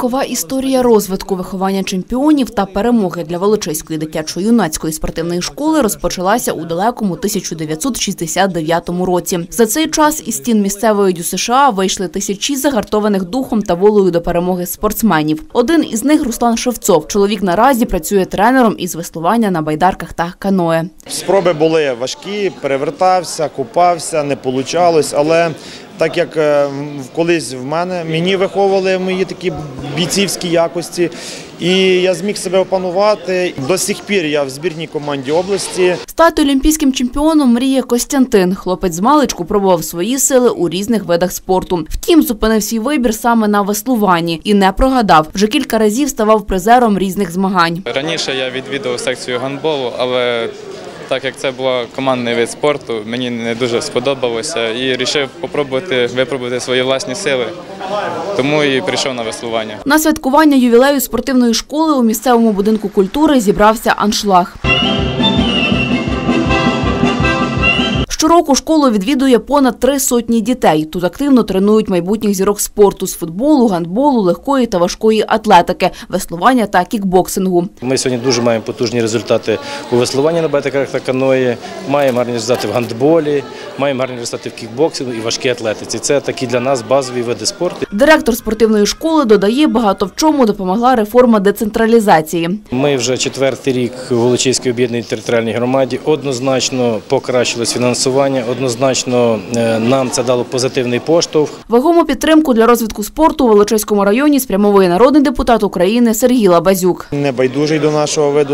Вікова історія розвитку, виховання чемпіонів та перемоги для Волочиської дитячо-юнацької спортивної школи розпочалася у далекому 1969 році. За цей час із стін місцевої ДЮСШ вийшли тисячі загартованих духом та волею до перемоги спортсменів. Один із них – Руслан Шевцов. Чоловік наразі працює тренером із веслування на байдарках та каное. Спроби були важкі, перевертався, купався, не вийшло, але так як колись мені виховували мої такі бійцівські якості, і я зміг себе опанувати. До сих пір я в збірній команді області. Стати олімпійським чемпіоном мріє Костянтин. Хлопець змалечку пробував свої сили у різних видах спорту. Втім, зупинив свій вибір саме на веслуванні і не прогадав. Вже кілька разів ставав призером різних змагань. Раніше я відвідував секцію гандболу, але так як це був командний вид спорту, мені не дуже сподобалося і вирішив випробувати свої власні сили, тому і прийшов на веслування. На святкування ювілею спортивної школи у місцевому будинку культури зібрався аншлаг. Щороку школу відвідує понад 300 дітей. Тут активно тренують майбутніх зірок спорту з футболу, гандболу, легкої та важкої атлетики, веслування та кікбоксингу. Ми сьогодні дуже маємо потужні результати у веслуванні на байдарках та каної, маємо гарні результати в гандболі, маємо гарні результати в кікбоксингу і важкій атлетиці. Це такі для нас базові види спорту. Директор спортивної школи додає, багато в чому допомогла реформа децентралізації. Ми вже 4-й рік у Волочиській об'єднаній територіальній громаді однозначно покращилось фінансування. Однозначно нам це дало позитивний поштовх. Вагому підтримку для розвитку спорту у Волочиському районі спрямовує народний депутат України Сергій Лабазюк. Небайдужий до нашого виду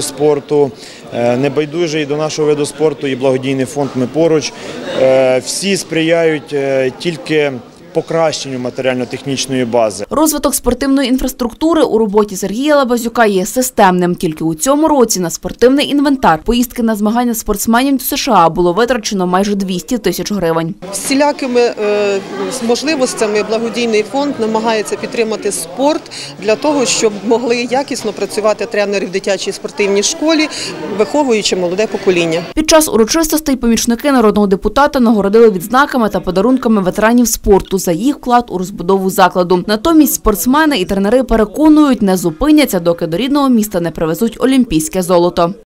спорту, і благодійний фонд «Ми поруч». Всі сприяють тільки покращенню матеріально-технічної бази. Розвиток спортивної інфраструктури у роботі Сергія Лабазюка є системним. Тільки у цьому році на спортивний інвентар, поїздки на змагання спортсменів до США було витрачено майже 200 тисяч гривень. Всілякими можливостями благодійний фонд намагається підтримати спорт для того, щоб могли якісно працювати тренери в дитячій спортивній школі, виховуючи молоде покоління. Під час урочистостей помічники народного депутата нагородили відзнаками та подарунками ветеранів спорту за їх вклад у розбудову закладу. Натомість спортсмени і тренери переконують, не зупиняться, доки до рідного міста не привезуть олімпійське золото.